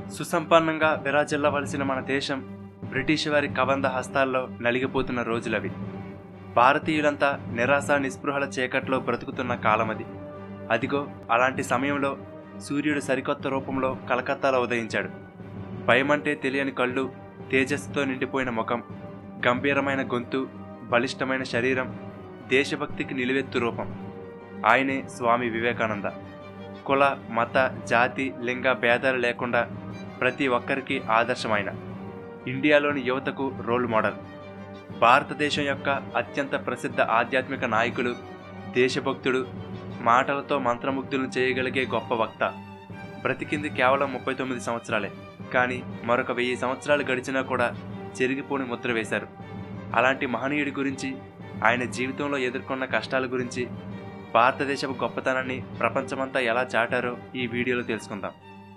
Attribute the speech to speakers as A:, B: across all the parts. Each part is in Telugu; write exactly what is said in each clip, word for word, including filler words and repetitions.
A: సుసంపన్నంగా విరాజిల్లవలసిన మన దేశం బ్రిటిష్ వారి కబంధ హస్తాల్లో నలిగిపోతున్న రోజులవి. భారతీయులంతా నిరాశ నిస్పృహల చీకట్లో బ్రతుకుతున్న కాలమది. అదిగో అలాంటి సమయంలో సూర్యుడు సరికొత్త రూపంలో కలకత్తాలో ఉదయించాడు. భయమంటే తెలియని కళ్ళు, తేజస్సుతో నిండిపోయిన ముఖం, గంభీరమైన గొంతు, బలిష్టమైన శరీరం, దేశభక్తికి నిలువెత్తు రూపం. ఆయనే స్వామి వివేకానంద. కుల, మత, జాతి, లింగ భేదాలు లేకుండా ప్రతి ఒక్కరికి ఆదర్శమైన ఇండియాలోని యువతకు రోల్ మోడల్. భారతదేశం యొక్క అత్యంత ప్రసిద్ధ ఆధ్యాత్మిక నాయకులు, దేశభక్తుడు, మాటలతో మంత్రముగ్ధులను చేయగలిగే గొప్ప వక్త. బ్రతికింది కేవలం ముప్పై తొమ్మిది సంవత్సరాలే, కానీ మరొక వెయ్యి సంవత్సరాలు గడిచినా కూడా చెరిగిపోని ముద్ర వేశారు. అలాంటి మహనీయుడి గురించి, ఆయన జీవితంలో ఎదుర్కొన్న కష్టాల గురించి, భారతదేశపు గొప్పతనాన్ని ప్రపంచమంతా ఎలా చాటారో ఈ వీడియోలో తెలుసుకుందాం.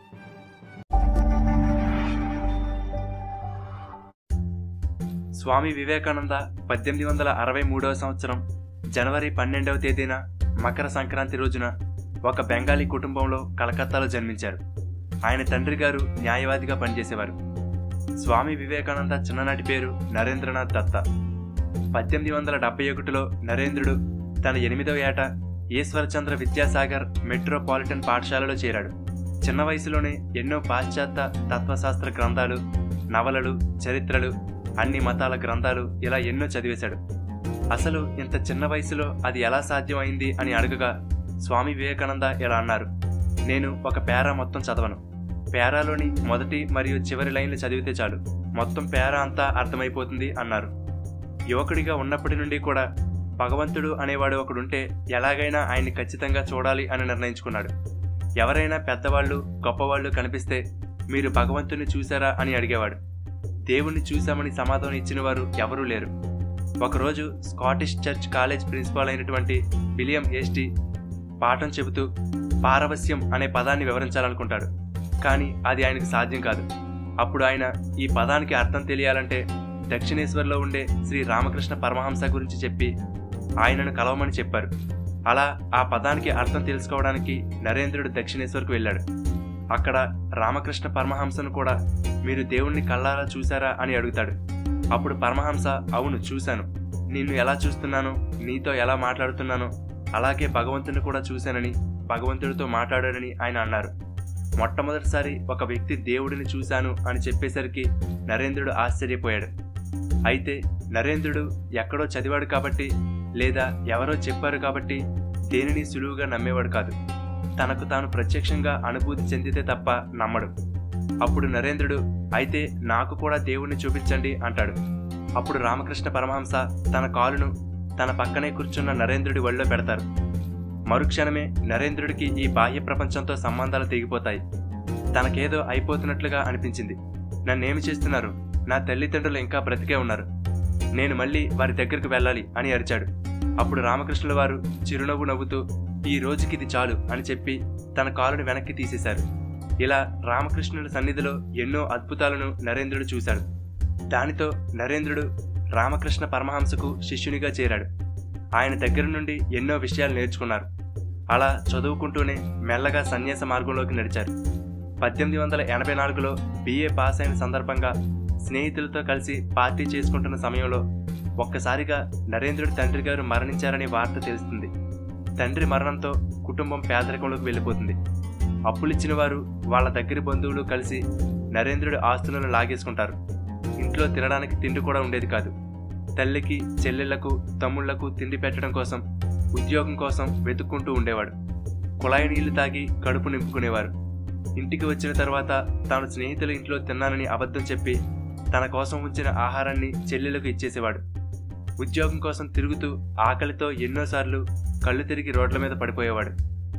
A: స్వామి వివేకానంద పద్దెనిమిది వందల అరవై మూడవ సంవత్సరం జనవరి పన్నెండవ తేదీన మకర సంక్రాంతి రోజున ఒక బెంగాలీ కుటుంబంలో కలకత్తాలో జన్మించారు. ఆయన తండ్రి గారు న్యాయవాదిగా పనిచేసేవారు. స్వామి వివేకానంద చిన్ననాటి పేరు నరేంద్రనాథ్ దత్త. పద్దెనిమిది వందల డెబ్బై ఒకటిలో నరేంద్రుడు తన ఎనిమిదవ ఏట ఈశ్వరచంద్ర విద్యాసాగర్ మెట్రోపాలిటన్ పాఠశాలలో చేరాడు. చిన్న వయసులోనే ఎన్నో పాశ్చాత్య తత్వశాస్త్ర గ్రంథాలు, నవలలు, చరిత్రలు, అన్ని మతాల గ్రంథాలు ఇలా ఎన్నో చదివేశాడు. అసలు ఇంత చిన్న వయసులో అది ఎలా సాధ్యమైంది అని అడగగా స్వామి వివేకానంద ఇలా అన్నారు: నేను ఒక పేరా మొత్తం చదవను. పేరాలోని మొదటి మరియు చివరి లైన్లు చదివితే చాలు, మొత్తం పేరా అంతా అర్థమైపోతుంది అన్నారు. యువకుడిగా ఉన్నప్పటి నుండి కూడా భగవంతుడు అనేవాడు ఒకడుంటే ఎలాగైనా ఆయన్ని ఖచ్చితంగా చూడాలి అని నిర్ణయించుకున్నాడు. ఎవరైనా పెద్దవాళ్ళు, గొప్పవాళ్ళు కనిపిస్తే మీరు భగవంతుని చూశారా అని అడిగేవాడు. దేవుణ్ణి చూశామని సమాధానం ఇచ్చిన వారు ఎవరూ లేరు. ఒకరోజు స్కాటిష్ చర్చ్ కాలేజ్ ప్రిన్సిపాల్ అయినటువంటి విలియం హేస్టీ పాఠం చెబుతూ పారవస్యం అనే పదాన్ని వివరించాలనుకుంటాడు. కానీ అది ఆయనకు సాధ్యం కాదు. అప్పుడు ఆయన ఈ పదానికి అర్థం తెలియాలంటే దక్షిణేశ్వర్లో ఉండే శ్రీ రామకృష్ణ పరమహంస గురించి చెప్పి ఆయనను కలవమని చెప్పారు. అలా ఆ పదానికి అర్థం తెలుసుకోవడానికి నరేంద్రుడు దక్షిణేశ్వర్కు వెళ్ళాడు. అక్కడ రామకృష్ణ పరమహంసను కూడా మీరు దేవుణ్ణి కళ్ళారా చూశారా అని అడుగుతాడు. అప్పుడు పరమహంస, అవును చూశాను, నిన్ను ఎలా చూస్తున్నానో, నీతో ఎలా మాట్లాడుతున్నానో అలాగే భగవంతుని కూడా చూశానని, భగవంతుడితో మాట్లాడానని ఆయన అన్నారు. మొట్టమొదటిసారి ఒక వ్యక్తి దేవుడిని చూశాను అని చెప్పేసరికి నరేంద్రుడు ఆశ్చర్యపోయాడు. అయితే నరేంద్రుడు ఎక్కడో చదివాడు కాబట్టి, లేదా ఎవరో చెప్పారు కాబట్టి దేనిని సులువుగా నమ్మేవాడు కాదు. తనకు తాను ప్రత్యక్షంగా అనుభూతి చెందితే తప్ప నమ్మడు. అప్పుడు నరేంద్రుడు, అయితే నాకు కూడా దేవుణ్ణి చూపించండి అంటాడు. అప్పుడు రామకృష్ణ పరమహంస తన కాలును తన పక్కనే కూర్చున్న నరేంద్రుడి ఒళ్ళో పెడతారు. మరుక్షణమే నరేంద్రుడికి ఈ బాహ్య ప్రపంచంతో సంబంధాలు తెగిపోతాయి. తనకేదో అయిపోతున్నట్లుగా అనిపించింది. నన్నేమి చేస్తున్నారు? నా తల్లిదండ్రులు ఇంకా బ్రతికే ఉన్నారు, నేను మళ్ళీ వారి దగ్గరకు వెళ్ళాలి అని అరిచాడు. అప్పుడు రామకృష్ణుల వారు చిరునవ్వు నవ్వుతూ, ఈ రోజుకి ఇది చాలు అని చెప్పి తన కాలును వెనక్కి తీసేశారు. ఇలా రామకృష్ణుల సన్నిధిలో ఎన్నో అద్భుతాలను నరేంద్రుడు చూశాడు. దానితో నరేంద్రుడు రామకృష్ణ పరమహంసకు శిష్యునిగా చేరాడు. ఆయన దగ్గర నుండి ఎన్నో విషయాలు నేర్చుకున్నారు. అలా చదువుకుంటూనే మెల్లగా సన్యాస మార్గంలోకి నడిచారు. పద్దెనిమిది వందల ఎనభై నాలుగులో బిఏ పాస్ అయిన సందర్భంగా స్నేహితులతో కలిసి పార్టీ చేసుకుంటున్న సమయంలో ఒక్కసారిగా నరేంద్రుడి తండ్రి గారు మరణించారనే వార్త తెలుస్తుంది. తండ్రి మరణంతో కుటుంబం పేదరికంలోకి వెళ్ళిపోతుంది. అప్పులిచ్చిన వారు, వాళ్ళ దగ్గర బంధువులు కలిసి నరేంద్రుడి ఆస్తులను లాగేసుకుంటారు. ఇంట్లో తినడానికి తిండి కూడా ఉండేది కాదు. తల్లికి, చెల్లెళ్లకు, తమ్ముళ్లకు తిండి పెట్టడం కోసం, ఉద్యోగం కోసం వెతుక్కుంటూ ఉండేవాడు. కుళాయి నీళ్లు తాగి కడుపు నింపుకునేవారు. ఇంటికి వచ్చిన తర్వాత తాను స్నేహితుల ఇంట్లో తిన్నానని అబద్ధం చెప్పి తన కోసం ఉంచిన ఆహారాన్ని చెల్లెలకు ఇచ్చేసేవాడు. ఉద్యోగం కోసం తిరుగుతూ ఆకలితో ఎన్నోసార్లు కళ్ళు తిరిగి రోడ్ల మీద పడిపోయేవాడు.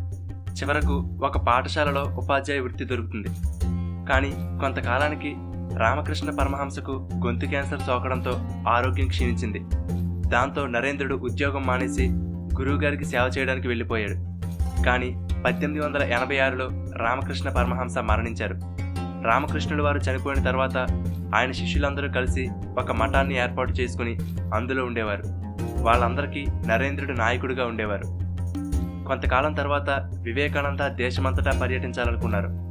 A: చివరకు ఒక పాఠశాలలో ఉపాధ్యాయ వృత్తి దొరుకుతుంది. కానీ కొంతకాలానికి రామకృష్ణ పరమహంసకు గొంతు క్యాన్సర్ సోకడంతో ఆరోగ్యం క్షీణించింది. దాంతో నరేంద్రుడు ఉద్యోగం మానేసి గురువుగారికి సేవ చేయడానికి వెళ్ళిపోయాడు. కానీ పద్దెనిమిది వందల ఎనభై ఆరులో రామకృష్ణ పరమహంస మరణించారు. రామకృష్ణుల వారు చనిపోయిన తర్వాత ఆయన శిష్యులందరూ కలిసి ఒక మఠాన్ని ఏర్పాటు చేసుకుని అందులో ఉండేవారు. వాళ్ళందరికీ నరేంద్రుడు నాయకుడిగా ఉండేవారు. కొంతకాలం తర్వాత వివేకానంద దేశమంతటా పర్యటించాలనుకున్నారు.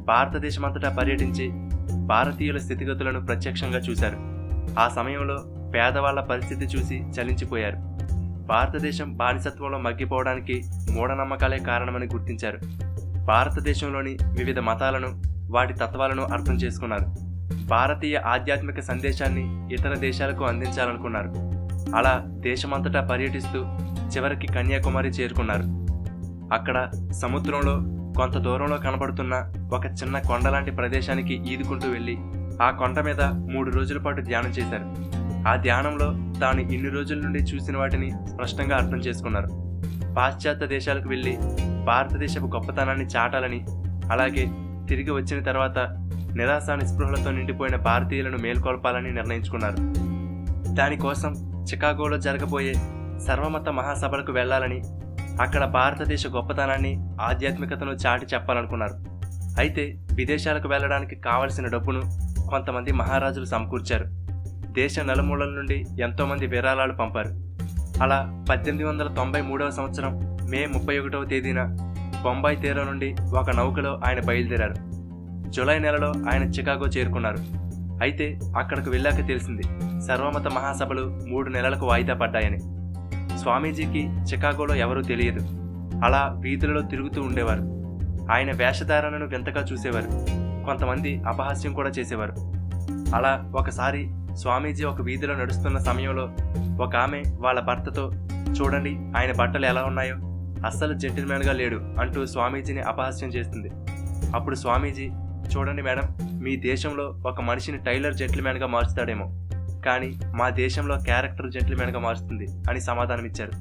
A: భారతదేశమంతటా పర్యటించి భారతీయుల స్థితిగతులను ప్రత్యక్షంగా చూశారు. ఆ సమయంలో పేదవాళ్ల పరిస్థితి చూసి చలించిపోయారు. భారతదేశం బానిసత్వంలో మగ్గిపోవడానికి మూఢనమ్మకాలే కారణమని గుర్తించారు. భారతదేశంలోని వివిధ మతాలను, వాటి తత్వాలను అర్థం చేసుకున్నారు. భారతీయ ఆధ్యాత్మిక సందేశాన్ని ఇతర దేశాలకు అందించాలనుకున్నారు. అలా దేశమంతటా పర్యటిస్తూ చివరికి కన్యాకుమారి చేరుకున్నారు. అక్కడ సముద్రంలో కొంత దూరంలో కనబడుతున్న ఒక చిన్న కొండలాంటి ప్రదేశానికి ఈదుకుంటూ వెళ్ళి ఆ కొండ మీద మూడు రోజుల పాటు ధ్యానం చేశారు. ఆ ధ్యానంలో తాను ఇన్ని రోజుల నుండి చూసిన వాటిని స్పష్టంగా అర్థం చేసుకున్నారు. పాశ్చాత్య దేశాలకు వెళ్ళి భారతదేశపు గొప్పతనాన్ని చాటాలని, అలాగే తిరిగి వచ్చిన తర్వాత నిరాశ నిస్పృహలతో నిండిపోయిన భారతీయులను మేల్కొల్పాలని నిర్ణయించుకున్నారు. దానికోసం చికాగోలో జరగబోయే సర్వమత మహాసభలకు వెళ్లాలని, అక్కడ భారతదేశ గొప్పతనాన్ని, ఆధ్యాత్మికతను చాటి చెప్పాలనుకున్నారు. అయితే విదేశాలకు వెళ్లడానికి కావలసిన డబ్బును కొంతమంది మహారాజులు సమకూర్చారు. దేశ నలుమూలల నుండి ఎంతోమంది విరాళాలు పంపారు. అలా పద్దెనిమిది వందల తొంభై మూడవ సంవత్సరం మే ముప్పై ఒకటవ తేదీన బొంబాయి తీరం నుండి ఒక నౌకలో ఆయన బయలుదేరారు. జూలై నెలలో ఆయన చికాగో చేరుకున్నారు. అయితే అక్కడికి వెళ్ళాక తెలిసింది సర్వమత మహాసభలు మూడు నెలలకు వాయిదా పడ్డాయని. స్వామీజీకి చికాగోలో ఎవరూ తెలియదు. అలా వీధులలో తిరుగుతూ ఉండేవారు. ఆయన వేషధారణను వింతగా చూసేవారు. కొంతమంది అపహాస్యం కూడా చేసేవారు. అలా ఒకసారి స్వామీజీ ఒక వీధిలో నడుస్తున్న సమయంలో ఒక ఆమె వాళ్ళ భర్తతో, చూడండి ఆయన బట్టలు ఎలా ఉన్నాయో, అస్సలు జెంటిల్మెన్గా లేడు అంటూ స్వామీజీని అపహాస్యం చేస్తుంది. అప్పుడు స్వామీజీ, చూడండి మేడం, మీ దేశంలో ఒక మనిషిని టైలర్ జెంటిల్మెన్గా మార్చుతాడేమో, కానీ మా దేశంలో క్యారెక్టర్ జెంటిల్మెన్గా మారుస్తుంది అని సమాధానమిచ్చారు.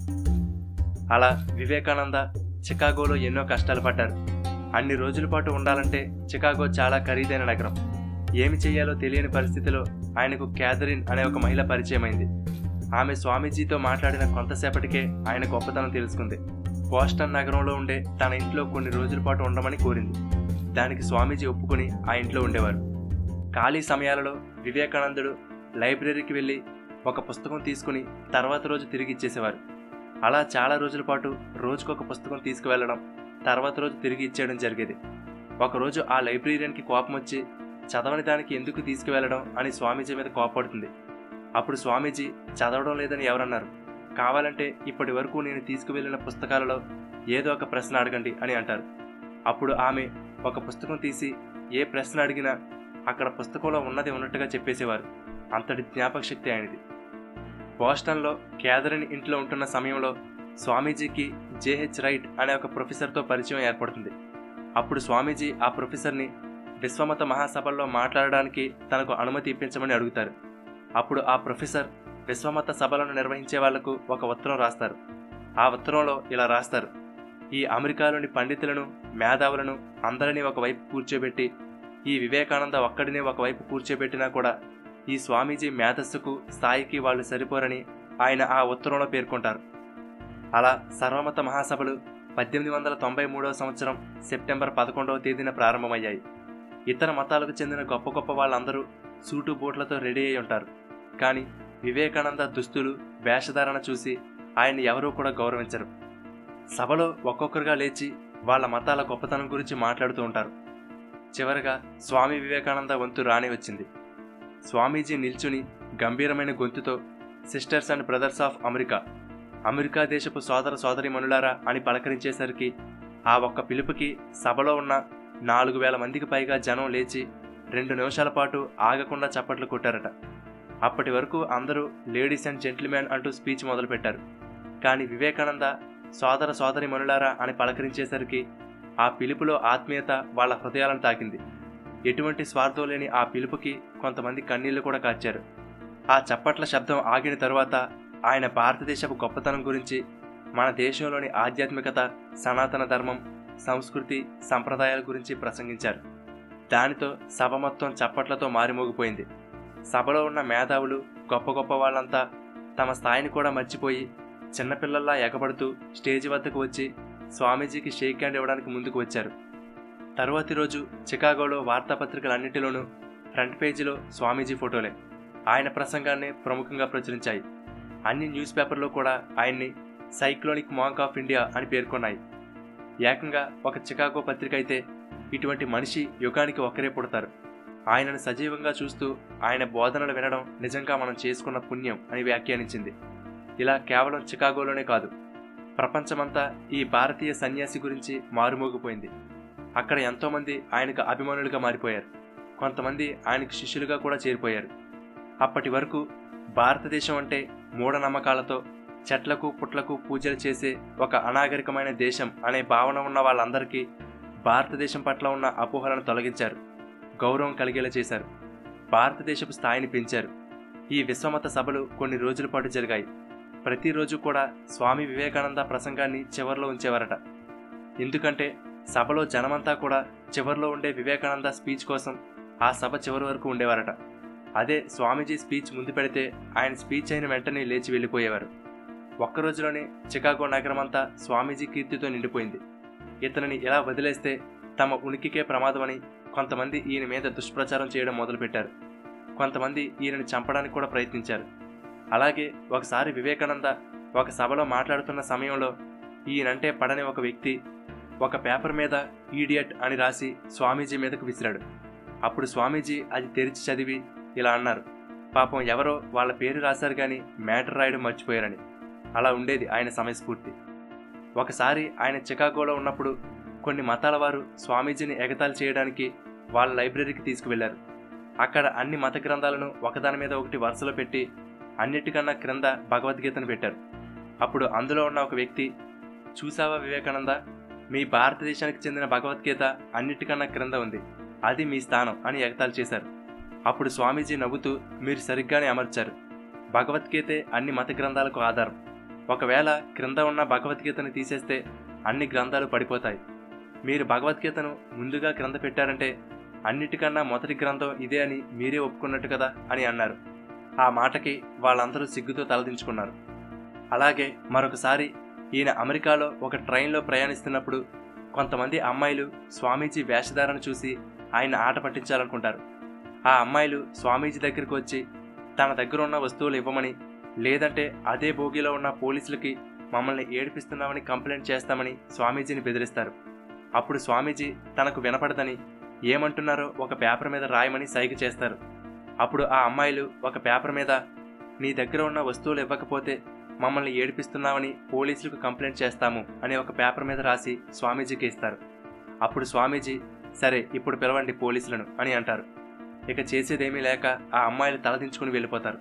A: అలా వివేకానంద చికాగోలో ఎన్నో కష్టాలు పడ్డారు. అన్ని రోజుల పాటు ఉండాలంటే చికాగో చాలా ఖరీదైన నగరం. ఏమి చేయాలో తెలియని పరిస్థితిలో ఆయనకు క్యాథరిన్ అనే ఒక మహిళ పరిచయమైంది. ఆమె స్వామీజీతో మాట్లాడిన కొంతసేపటికే ఆయన గొప్పతనం తెలుసుకుంది. బోస్టన్ నగరంలో ఉండే తన ఇంట్లో కొన్ని రోజుల పాటు ఉండమని కోరింది. దానికి స్వామీజీ ఒప్పుకొని ఆ ఇంట్లో ఉండేవారు. ఖాళీ సమయాలలో వివేకానందుడు లైబ్రరీకి వెళ్ళి ఒక పుస్తకం తీసుకుని తర్వాత రోజు తిరిగి ఇచ్చేసేవారు. అలా చాలా రోజుల పాటు రోజుకొక పుస్తకం తీసుకువెళ్ళడం, తర్వాత రోజు తిరిగి ఇచ్చేయడం జరిగేది. ఒకరోజు ఆ లైబ్రేరియన్కి కోపం వచ్చి, చదవని దానికి ఎందుకు తీసుకువెళ్ళడం అని స్వామీజీ మీద కోపడుతుంది. అప్పుడు స్వామీజీ, చదవడం లేదని ఎవరన్నారు? కావాలంటే ఇప్పటి వరకు నేను తీసుకువెళ్ళిన పుస్తకాలలో ఏదో ఒక ప్రశ్న అడగండి అని అంటారు. అప్పుడు ఆమె ఒక పుస్తకం తీసి ఏ ప్రశ్న అడిగినా అక్కడ పుస్తకంలో ఉన్నది ఉన్నట్టుగా చెప్పేసేవారు. అంతటి జ్ఞాపక శక్తి ఆయనది. బోస్టన్లో క్యాథరిన్ ఇంట్లో ఉంటున్న సమయంలో స్వామీజీకి జేహెచ్ రైట్ అనే ఒక ప్రొఫెసర్తో పరిచయం ఏర్పడుతుంది. అప్పుడు స్వామీజీ ఆ ప్రొఫెసర్ని విశ్వమత మహాసభల్లో మాట్లాడడానికి తనకు అనుమతి ఇప్పించమని అడుగుతారు. అప్పుడు ఆ ప్రొఫెసర్ విశ్వమత సభలను నిర్వహించే వాళ్లకు ఒక ఉత్తరం రాస్తారు. ఆ ఉత్తరంలో ఇలా రాస్తారు: ఈ అమెరికాలోని పండితులను, మేధావులను అందరినీ ఒకవైపు కూర్చోబెట్టి ఈ వివేకానంద ఒక్కడిని ఒకవైపు కూర్చోబెట్టినా కూడా ఈ స్వామీజీ మేధస్సుకు, స్థాయికి వాళ్ళు సరిపోరని ఆయన ఆ ఉత్తరంలో పేర్కొంటారు. అలా సర్వమత మహాసభలు పద్దెనిమిది వందల తొంభై మూడవ సంవత్సరం సెప్టెంబర్ పదకొండవ తేదీన ప్రారంభమయ్యాయి. ఇతర మతాలకు చెందిన గొప్ప గొప్ప వాళ్ళందరూ సూటు బూట్లతో రెడీ అయి ఉంటారు. కానీ వివేకానంద దుస్తులు, వేషధారణ చూసి ఆయన్ని ఎవరూ కూడా గౌరవించరు. సభలో ఒక్కొక్కరుగా లేచి వాళ్ళ మతాల గొప్పతనం గురించి మాట్లాడుతూ ఉంటారు. చివరగా స్వామి వివేకానంద వంతు రాని వచ్చింది. స్వామీజీ నిల్చుని గంభీరమైన గొంతుతో, sisters and brothers of America, America దేశపు సోదర సోదరీమణులారా అని పలకరించేసరికి ఆ ఒక్క పిలుపుకి సభలో ఉన్న నాలుగు వేల మందికి పైగా జనం లేచి రెండు నిమిషాల పాటు ఆగకుండా చప్పట్లు కొట్టారట. అప్పటి వరకు అందరూ లేడీస్ అండ్ జెంటిల్మెన్ అంటూ స్పీచ్ మొదలుపెట్టారు. కానీ వివేకానంద సోదర సోదరీమణులారా అని పలకరించేసరికి ఆ పిలుపులో ఆత్మీయత వాళ్ళ హృదయాలను తాకింది. ఎటువంటి స్వార్థం లేని ఆ పిలుపుకి కొంతమంది కన్నీళ్లు కూడా కార్చారు. ఆ చప్పట్ల శబ్దం ఆగిన తరువాత ఆయన భారతదేశపు గొప్పతనం గురించి, మన దేశంలోని ఆధ్యాత్మికత, సనాతన ధర్మం, సంస్కృతి, సంప్రదాయాల గురించి ప్రసంగించారు. దానితో సభ మొత్తం చప్పట్లతో మారిమోగిపోయింది. సభలో ఉన్న మేధావులు, గొప్ప గొప్ప వాళ్ళంతా తమ స్థాయిని కూడా మర్చిపోయి చిన్నపిల్లల్లా ఎగబడుతూ స్టేజి వద్దకు వచ్చి స్వామీజీకి షేక్ హ్యాండ్ ఇవ్వడానికి ముందుకు వచ్చారు. తరువాతి రోజు చికాగోలో వార్తాపత్రికలన్నింటిలోనూ ఫ్రంట్ పేజీలో స్వామీజీ ఫోటోలే. ఆయన ప్రసంగాన్ని ప్రముఖంగా ప్రచురించాయి. అన్ని న్యూస్ పేపర్లో కూడా ఆయన్ని సైక్లోనిక్ మాంక్ ఆఫ్ ఇండియా అని పేర్కొన్నాయి. ఏకంగా ఒక చికాగో పత్రిక అయితే ఇటువంటి మనిషి యుగానికి ఒకరే పుడతారు. ఆయనను సజీవంగా చూస్తూ ఆయన బోధనలు వినడం నిజంగా మనం చేసుకున్న పుణ్యం అని వ్యాఖ్యానించింది. ఇలా కేవలం చికాగోలోనే కాదు, ప్రపంచమంతా ఈ భారతీయ సన్యాసి గురించి మారుమోగిపోయింది. అక్కడ ఎంతోమంది ఆయనకు అభిమానులుగా మారిపోయారు. కొంతమంది ఆయనకు శిష్యులుగా కూడా చేరిపోయారు. అప్పటి వరకు భారతదేశం అంటే మూఢనమ్మకాలతో చెట్లకు పుట్లకు పూజలు చేసే ఒక అనాగరికమైన దేశం అనే భావన ఉన్న వాళ్ళందరికీ భారతదేశం పట్ల ఉన్న అపోహలను తొలగించారు, గౌరవం కలిగేలా చేశారు, భారతదేశపు స్థాయిని పెంచారు. ఈ విశ్వమత సభలు కొన్ని రోజుల పాటు జరిగాయి. ప్రతిరోజు కూడా స్వామి వివేకానంద ప్రసంగాన్ని చివరిలో ఉంచేవారట. ఎందుకంటే సభలో జనమంతా కూడా చివరిలో ఉండే వివేకానంద స్పీచ్ కోసం ఆ సభ చివరి వరకు ఉండేవారట. అదే స్వామీజీ స్పీచ్ ముందు పెడితే ఆయన స్పీచ్ అయిన వెంటనే లేచి వెళ్ళిపోయేవారు. ఒక్కరోజులోనే చికాగో నగరమంతా స్వామీజీ కీర్తితో నిండిపోయింది. ఇతనిని ఇలా వదిలేస్తే తమ ఉనికికే ప్రమాదమని కొంతమంది ఈయన మీద దుష్ప్రచారం చేయడం మొదలుపెట్టారు. కొంతమంది ఈయనని చంపడానికి కూడా ప్రయత్నించారు. అలాగే ఒకసారి వివేకానంద ఒక సభలో మాట్లాడుతున్న సమయంలో ఈయనంటే పడని ఒక వ్యక్తి ఒక పేపర్ మీద ఈడియట్ అని రాసి స్వామీజీ మీదకు విసిరాడు. అప్పుడు స్వామీజీ అది తెరిచి చదివి ఇలా అన్నారు, పాపం ఎవరో వాళ్ళ పేరు రాశారు కానీ మ్యాటర్ రాయడం మర్చిపోయారని. అలా ఉండేది ఆయన సమయస్ఫూర్తి. ఒకసారి ఆయన చికాగోలో ఉన్నప్పుడు కొన్ని మతాల వారు స్వామీజీని ఎగతాళి చేయడానికి వాళ్ళ లైబ్రరీకి తీసుకువెళ్లారు. అక్కడ అన్ని మత గ్రంథాలను ఒకదాని మీద ఒకటి వరుసలో పెట్టి అన్నిటికన్నా క్రింద భగవద్గీతను పెట్టారు. అప్పుడు అందులో ఉన్న ఒక వ్యక్తి, చూసావా వివేకానంద, మీ భారతదేశానికి చెందిన భగవద్గీత అన్నిటికన్నా క్రింద ఉంది, అది మీ స్థానం అని ఎగతాళి చేశారు. అప్పుడు స్వామీజీ నవ్వుతూ, మీరు సరిగ్గానే అమర్చారు, భగవద్గీతే అన్ని మత గ్రంథాలకు ఆధారం. ఒకవేళ క్రింద ఉన్న భగవద్గీతను తీసేస్తే అన్ని గ్రంథాలు పడిపోతాయి. మీరు భగవద్గీతను ముందుగా క్రింద పెట్టారంటే అన్నిటికన్నా మొదటి గ్రంథం ఇదే అని మీరే ఒప్పుకున్నట్టు కదా అని అన్నారు. ఆ మాటకి వాళ్ళందరూ సిగ్గుతో తలదించుకున్నారు. అలాగే మరొకసారి ఈయన అమెరికాలో ఒక ట్రైన్లో ప్రయాణిస్తున్నప్పుడు కొంతమంది అమ్మాయిలు స్వామీజీ వేషధారణ చూసి ఆయన ఆట పట్టించాలనుకుంటారు. ఆ అమ్మాయిలు స్వామీజీ దగ్గరికి వచ్చి తన దగ్గర ఉన్న వస్తువులు ఇవ్వమని, లేదంటే అదే బోగిలో ఉన్న పోలీసులకి మమ్మల్ని ఏడిపిస్తున్నామని కంప్లైంట్ చేస్తామని స్వామీజీని బెదిరిస్తారు. అప్పుడు స్వామీజీ తనకు వినపడదని ఏమంటున్నారో ఒక పేపర్ మీద రాయమని సైగ చేస్తారు. అప్పుడు ఆ అమ్మాయిలు ఒక పేపర్ మీద నీ దగ్గర ఉన్న వస్తువులు ఇవ్వకపోతే మమ్మల్ని ఏడిపిస్తున్నామని పోలీసులకు కంప్లైంట్ చేస్తాము అని ఒక పేపర్ మీద రాసి స్వామీజీకి ఇస్తారు. అప్పుడు స్వామీజీ సరే ఇప్పుడు పిలవండి పోలీసులను అని అంటారు. ఇక చేసేదేమీ లేక ఆ అమ్మాయిలు తలదించుకుని వెళ్ళిపోతారు.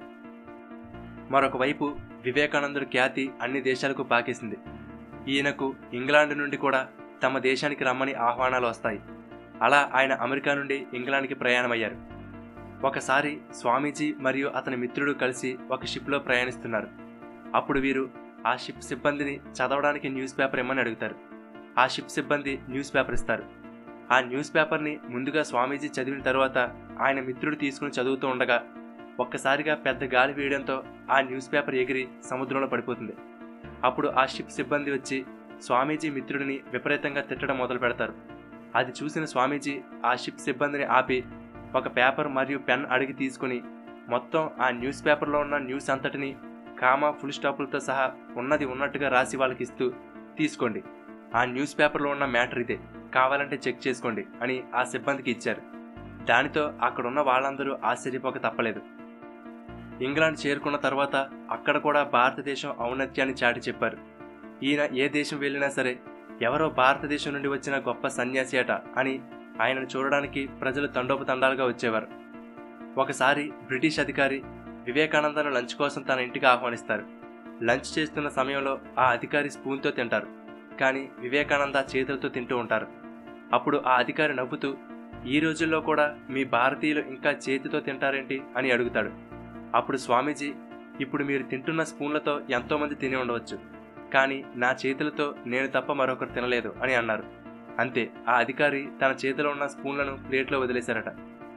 A: మరొక వైపు వివేకానందుడి ఖ్యాతి అన్ని దేశాలకు పాకేసింది. ఈయనకు ఇంగ్లాండ్ నుండి కూడా తమ దేశానికి రమ్మని ఆహ్వానాలు వస్తాయి. అలా ఆయన అమెరికా నుండి ఇంగ్లాండ్కి ప్రయాణమయ్యారు. ఒకసారి స్వామీజీ మరియు అతని మిత్రుడు కలిసి ఒక షిప్లో ప్రయాణిస్తున్నారు. అప్పుడు వీరు ఆ షిప్ సిబ్బందిని చదవడానికి న్యూస్ పేపర్ ఇమ్మని అడుగుతారు. ఆ షిప్ సిబ్బంది న్యూస్ పేపర్ ఇస్తారు. ఆ న్యూస్ పేపర్ని ముందుగా స్వామీజీ చదివిన తర్వాత ఆయన మిత్రుడు తీసుకుని చదువుతూ ఉండగా ఒక్కసారిగా పెద్ద గాలి వేయడంతో ఆ న్యూస్ పేపర్ ఎగిరి సముద్రంలో పడిపోతుంది. అప్పుడు ఆ షిప్ సిబ్బంది వచ్చి స్వామీజీ మిత్రుడిని విపరీతంగా తిట్టడం మొదలు పెడతారు. అది చూసిన స్వామీజీ ఆ షిప్ సిబ్బందిని ఆపి ఒక పేపర్ మరియు పెన్ అడిగి తీసుకుని మొత్తం ఆ న్యూస్ పేపర్లో ఉన్న న్యూస్ అంతటిని కామా ఫుల్ స్టాపులతో సహా ఉన్నది ఉన్నట్టుగా రాసి వాళ్ళకి ఇస్తూ, తీసుకోండి, ఆ న్యూస్ పేపర్లో ఉన్న మ్యాటర్ ఇదే, కావాలంటే చెక్ చేసుకోండి అని ఆ సిబ్బందికి ఇచ్చారు. దానితో అక్కడున్న వాళ్ళందరూ ఆశ్చర్యపోక తప్పలేదు. ఇంగ్లాండ్ చేరుకున్న తర్వాత అక్కడ కూడా భారతదేశం ఔన్నత్యాన్ని చాటి చెప్పారు. ఈయన ఏ దేశం వెళ్ళినా సరే ఎవరో భారతదేశం నుండి వచ్చిన గొప్ప సన్యాసి అట అని ఆయనను చూడడానికి ప్రజలు తండోపతండాలుగా వచ్చేవారు. ఒకసారి బ్రిటిష్ అధికారి వివేకానందను లంచ్ కోసం తన ఇంటికి ఆహ్వానిస్తారు. లంచ్ చేస్తున్న సమయంలో ఆ అధికారి స్పూన్తో తింటారు, కానీ వివేకానంద చేతులతో తింటూ ఉంటారు. అప్పుడు ఆ అధికారి నవ్వుతూ, ఈ రోజుల్లో కూడా మీ భారతీయులు ఇంకా చేతితో తింటారేంటి అని అడుగుతాడు. అప్పుడు స్వామీజీ, ఇప్పుడు మీరు తింటున్న స్పూన్లతో ఎంతోమంది తిని ఉండవచ్చు, కానీ నా చేతులతో నేను తప్ప మరొకరు తినలేదు అని అన్నారు. అంతే, ఆ అధికారి తన చేతిలో ఉన్న స్పూన్లను ప్లేట్లో వదిలేశారట.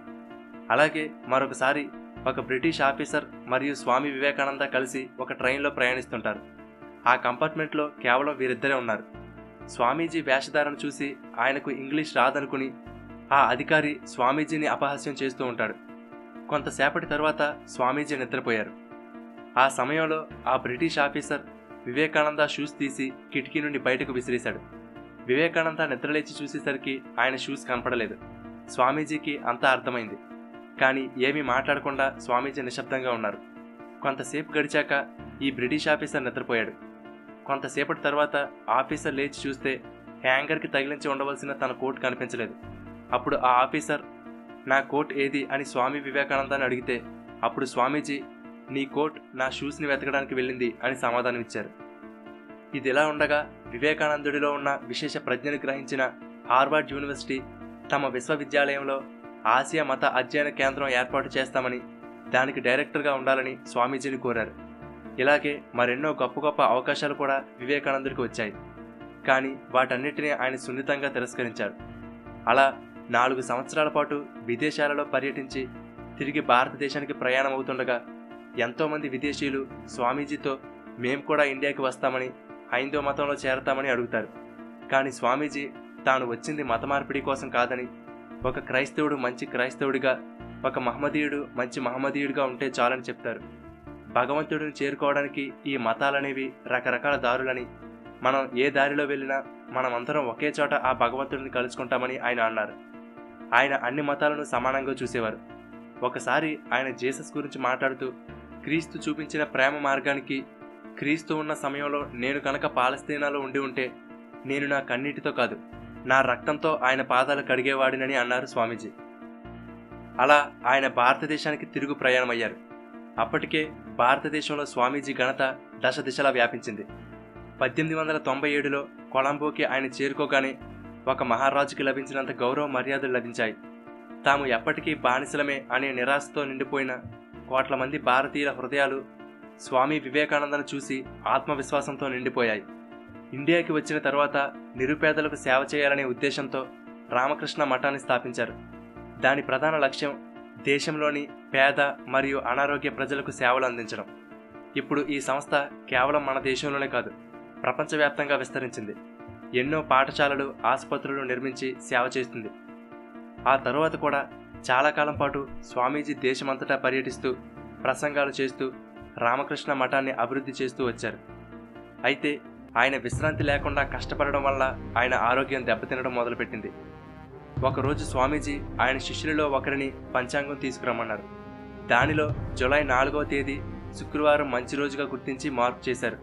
A: అలాగే మరొకసారి ఒక బ్రిటిష్ ఆఫీసర్ మరియు స్వామి వివేకానంద కలిసి ఒక ట్రైన్లో ప్రయాణిస్తుంటారు. ఆ కంపార్ట్మెంట్లో కేవలం వీరిద్దరే ఉన్నారు. స్వామీజీ వేషధారణ చూసి ఆయనకు ఇంగ్లీష్ రాదనుకుని ఆ అధికారి స్వామీజీని అపహాస్యం చేస్తూ ఉంటాడు. కొంతసేపటి తర్వాత స్వామీజీ నిద్రపోయారు. ఆ సమయంలో ఆ బ్రిటిష్ ఆఫీసర్ వివేకానంద షూస్ తీసి కిటికీ నుండి బయటకు విసిరేశాడు. వివేకానంద నిద్రలేచి చూసేసరికి ఆయన షూస్ కనపడలేదు. స్వామీజీకి అంతా అర్థమైంది. కానీ ఏమీ మాట్లాడకుండా స్వామీజీ నిశ్శబ్దంగా ఉన్నారు. కొంతసేపు గడిచాక ఈ బ్రిటిష్ ఆఫీసర్ నిద్రపోయాడు. కొంతసేపటి తర్వాత ఆఫీసర్ లేచి చూస్తే హ్యాంగర్కి తగిలించి ఉండవలసిన తన కోట్ కనిపించలేదు. అప్పుడు ఆ ఆఫీసర్, నా కోట్ ఏది అని స్వామి వివేకానందాన్ని అడిగితే అప్పుడు స్వామీజీ, నీ కోట్ నా షూస్ని వెతకడానికి వెళ్ళింది అని సమాధానం ఇచ్చారు. ఇదిలా ఉండగా వివేకానందుడిలో ఉన్న విశేష ప్రజ్ఞను గ్రహించిన హార్వర్డ్ యూనివర్సిటీ తమ విశ్వవిద్యాలయంలో ఆసియా మత అధ్యయన కేంద్రం ఏర్పాటు చేస్తామని, దానికి డైరెక్టర్గా ఉండాలని స్వామీజీని కోరారు. ఇలాగే మరెన్నో గొప్ప గొప్ప అవకాశాలు కూడా వివేకానందుడికి వచ్చాయి. కానీ వాటన్నిటినీ ఆయన సున్నితంగా తిరస్కరించారు. అలా నాలుగు సంవత్సరాల పాటు విదేశాలలో పర్యటించి తిరిగి భారతదేశానికి ప్రయాణం అవుతుండగా ఎంతోమంది విదేశీయులు స్వామీజీతో మేము కూడా ఇండియాకి వస్తామని, హైందవ మతంలో చేరతామని అడుగుతారు. కానీ స్వామీజీ తాను వచ్చింది మత మార్పిడి కోసం కాదని, ఒక క్రైస్తవుడు మంచి క్రైస్తవుడిగా, ఒక మహమ్మదీయుడు మంచి మహమ్మదీయుడిగా ఉంటే చాలని చెప్తారు. భగవంతుడిని చేరుకోవడానికి ఈ మతాలనేవి రకరకాల దారులని, మనం ఏ దారిలో వెళ్ళినా మనమందరం ఒకే చోట ఆ భగవంతుడిని కలుసుకుంటామని ఆయన అన్నారు. ఆయన అన్ని మతాలను సమానంగా చూసేవారు. ఒకసారి ఆయన జీసస్ గురించి మాట్లాడుతూ, క్రీస్తు చూపించిన ప్రేమ మార్గానికి, క్రీస్తు ఉన్న సమయంలో నేను కనుక పాలస్తీనాలో ఉండి ఉంటే నేను నా కన్నీటితో కాదు, నా రక్తంతో ఆయన పాదాలు కడిగేవాడినని అన్నారు స్వామీజీ. అలా ఆయన భారతదేశానికి తిరుగు ప్రయాణమయ్యారు. అప్పటికే భారతదేశంలో స్వామీజీ ఘనత దశ దిశలా వ్యాపించింది. పద్దెనిమిది వందల తొంభై ఏడులో కొలంబోకి ఆయన చేరుకోగానే ఒక మహారాజుకి లభించినంత గౌరవ మర్యాదలు లభించాయి. తాము ఎప్పటికీ బానిసలమే అనే నిరాశతో నిండిపోయిన కోట్ల మంది భారతీయుల హృదయాలు స్వామి వివేకానందను చూసి ఆత్మవిశ్వాసంతో నిండిపోయాయి. ఇండియాకి వచ్చిన తర్వాత నిరుపేదలకు సేవ చేయాలనే ఉద్దేశంతో రామకృష్ణ మఠాన్ని స్థాపించారు. దాని ప్రధాన లక్ష్యం దేశంలోని పేద మరియు అనారోగ్య ప్రజలకు సేవలు అందించడం. ఇప్పుడు ఈ సంస్థ కేవలం మన దేశంలోనే కాదు, ప్రపంచవ్యాప్తంగా విస్తరించింది. ఎన్నో పాఠశాలలు, ఆసుపత్రులు నిర్మించి సేవ చేస్తుంది. ఆ తరువాత కూడా చాలా కాలం పాటు స్వామీజీ దేశమంతటా పర్యటిస్తూ ప్రసంగాలు చేస్తూ రామకృష్ణ మఠాన్ని అభివృద్ధి చేస్తూ వచ్చారు. అయితే ఆయన విశ్రాంతి లేకుండా కష్టపడడం వల్ల ఆయన ఆరోగ్యం దెబ్బతినడం మొదలుపెట్టింది. ఒకరోజు స్వామీజీ ఆయన శిష్యులలో ఒకరిని పంచాంగం తీసుకురమ్మన్నారు. దానిలో జూలై నాలుగవ తేదీ శుక్రవారం మంచి రోజుగా గుర్తించి మార్పు చేశారు.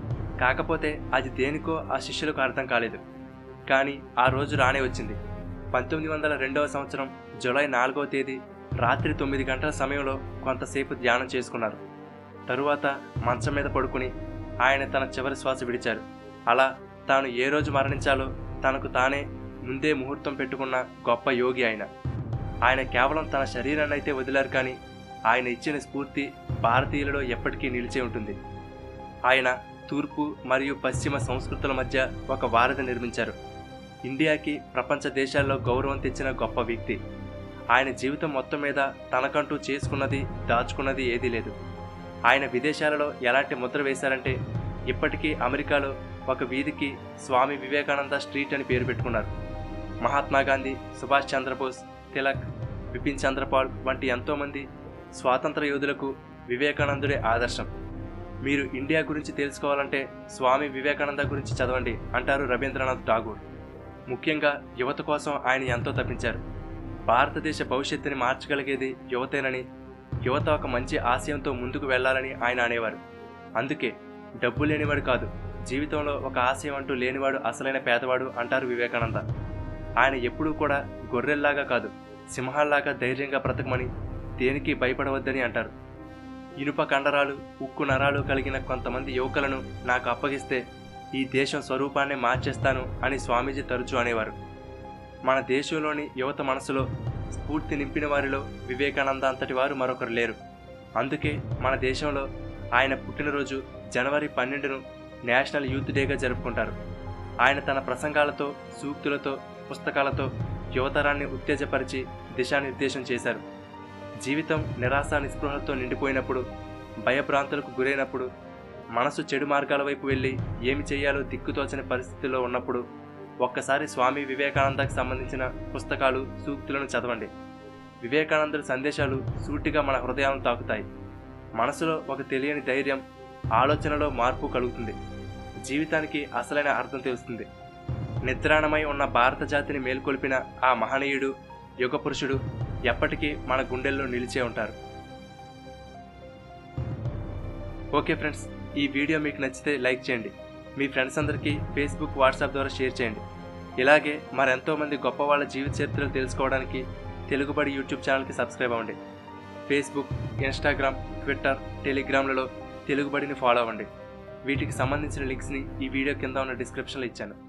A: కాకపోతే అది దేనికో ఆ శిష్యులకు అర్థం కాలేదు. కానీ ఆ రోజు రానే వచ్చింది. పంతొమ్మిది వందల రెండవ సంవత్సరం జూలై నాలుగవ తేదీ రాత్రి తొమ్మిది గంటల సమయంలో కొంతసేపు ధ్యానం చేసుకున్నారు. తరువాత మంచం మీద పడుకుని ఆయన తన చివరి శ్వాస విడిచారు. అలా తాను ఏ రోజు మరణించాలో తనకు తానే ముందే ముహూర్తం పెట్టుకున్న గొప్ప యోగి ఆయన. ఆయన కేవలం తన శరీరాన్ని అయితే వదిలారు, కానీ ఆయన ఇచ్చిన స్ఫూర్తి భారతీయులలో ఎప్పటికీ నిలిచే ఉంటుంది. ఆయన తూర్పు మరియు పశ్చిమ సంస్కృతుల మధ్య ఒక వారధి నిర్మించారు. ఇండియాకి ప్రపంచ దేశాల్లో గౌరవం తెచ్చిన గొప్ప వ్యక్తి. ఆయన జీవితం మొత్తం మీద తనకంటూ చేసుకున్నది, దాచుకున్నది ఏదీ లేదు. ఆయన విదేశాలలో ఎలాంటి ముద్ర వేశారంటే ఇప్పటికీ అమెరికాలో ఒక వీధికి స్వామి వివేకానంద స్ట్రీట్ అని పేరు పెట్టుకున్నారు. మహాత్మా గాంధీ, సుభాష్ చంద్రబోస్, తిలక్, బిపిన్ చంద్రపాల్ వంటి ఎంతోమంది స్వాతంత్ర యోధులకు వివేకానందుడే ఆదర్శం. మీరు ఇండియా గురించి తెలుసుకోవాలంటే స్వామి వివేకానంద గురించి చదవండి అంటారు రవీంద్రనాథ్ ఠాగూర్. ముఖ్యంగా యువత కోసం ఆయన ఎంతో తప్పించారు. భారతదేశ భవిష్యత్తుని మార్చగలిగేది యువతేనని, యువత ఒక మంచి ఆశయంతో ముందుకు వెళ్లాలని ఆయన అనేవారు. అందుకే డబ్బు లేనివాడు కాదు, జీవితంలో ఒక ఆశయం అంటూ లేనివాడు అసలైన పేదవాడు అంటారు వివేకానంద. ఆయన ఎప్పుడూ కూడా గొర్రెల్లాగా కాదు, సింహాల్లాగా ధైర్యంగా బ్రతకమని, దేనికి భయపడవద్దని అంటారు. ఇనుప కండరాలు, ఉక్కు నరాలు కలిగిన కొంతమంది యువకులను నాకు అప్పగిస్తే ఈ దేశం స్వరూపాన్ని మార్చేస్తాను అని స్వామీజీ తరచూ అనేవారు. మన దేశంలోని యువత మనసులో స్ఫూర్తి నింపిన వారిలో వివేకానంద అంతటి వారు మరొకరు లేరు. అందుకే మన దేశంలో ఆయన పుట్టినరోజు జనవరి పన్నెండును నేషనల్ యూత్ డేగా జరుపుకుంటారు. ఆయన తన ప్రసంగాలతో, సూక్తులతో, పుస్తకాలతో యువతరాన్ని ఉత్తేజపరిచి దిశానిర్దేశం చేశారు. జీవితం నిరాశ నిస్పృహలతో నిండిపోయినప్పుడు, భయభ్రాంతులకు గురైనప్పుడు, మనసు చెడు మార్గాల వైపు వెళ్ళి ఏమి చేయాలో దిక్కుతోచని పరిస్థితుల్లో ఉన్నప్పుడు ఒక్కసారి స్వామి వివేకానందకు సంబంధించిన పుస్తకాలు, సూక్తులను చదవండి. వివేకానందుడి సందేశాలు సూటిగా మన హృదయాలను తాకుతాయి. మనసులో ఒక తెలియని ధైర్యం, ఆలోచనలో మార్పు కలుగుతుంది. జీవితానికి అసలైన అర్థం తెలుస్తుంది. నిద్రాణమై ఉన్న భారత జాతిని మేల్కొల్పిన ఆ మహనీయుడు, యుగ పురుషుడు ఎప్పటికీ మన గుండెల్లో నిలిచే ఉంటారు. ఓకే ఫ్రెండ్స్, ఈ వీడియో మీకు నచ్చితే లైక్ చేయండి. మీ ఫ్రెండ్స్ అందరికీ ఫేస్బుక్, వాట్సాప్ ద్వారా షేర్ చేయండి. ఇలాగే మరెంతో మంది గొప్ప వాళ్ళ జీవిత చరిత్రలు తెలుసుకోవడానికి తెలుగుబడి యూట్యూబ్ ఛానల్కి సబ్స్క్రైబ్ అవ్వండి. ఫేస్బుక్, ఇన్స్టాగ్రామ్, ట్విట్టర్, టెలిగ్రామ్లలో తెలుగుబడిని ఫాలో అవ్వండి. వీటికి సంబంధించిన లింక్స్ని ఈ వీడియో కింద ఉన్న డిస్క్రిప్షన్లో ఇచ్చాను.